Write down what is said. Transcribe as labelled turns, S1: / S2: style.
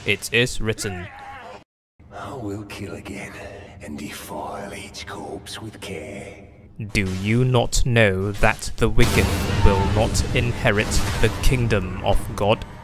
S1: It is written.
S2: I will kill again and defile each corpse with care.
S1: Do you not know that the wicked will not inherit the kingdom of God?